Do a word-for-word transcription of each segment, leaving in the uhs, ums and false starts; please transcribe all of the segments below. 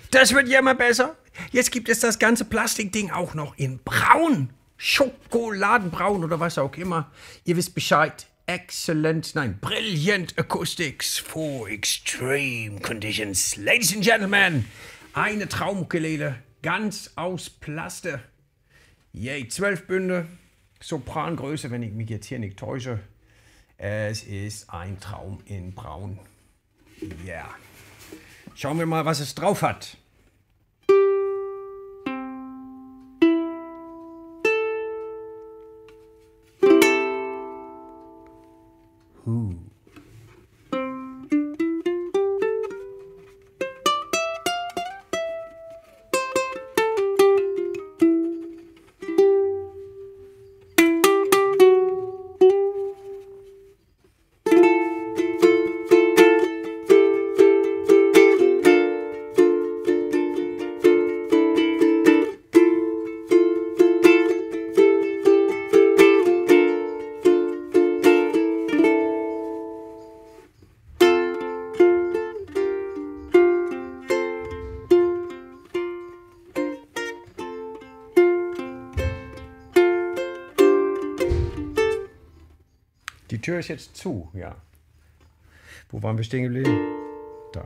Das wird ja immer besser. Jetzt gibt es das ganze Plastikding auch noch in braun. Schokoladenbraun oder was auch immer. Ihr wisst Bescheid. Excellent, nein, brilliant acoustics for extreme conditions. Ladies and Gentlemen, eine Traumukulele, ganz aus Plaste. Yay, zwölf Bünde, Soprangröße, wenn ich mich jetzt hier nicht täusche. Es ist ein Traum in Braun. Ja. Yeah. Schauen wir mal, was es drauf hat. Huh. Die Tür ist jetzt zu, ja. Wo waren wir stehen geblieben? Da.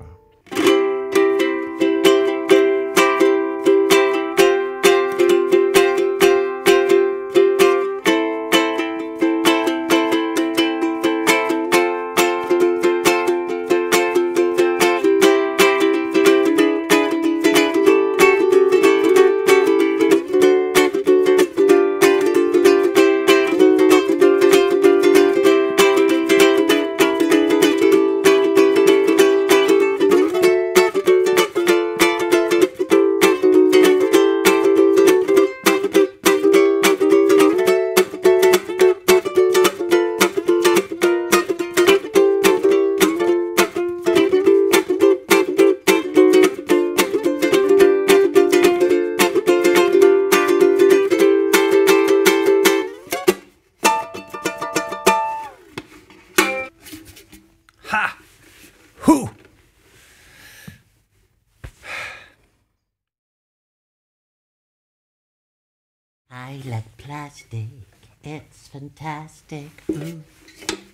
Ha! Hu! I like plastic, it's fantastic. Ooh.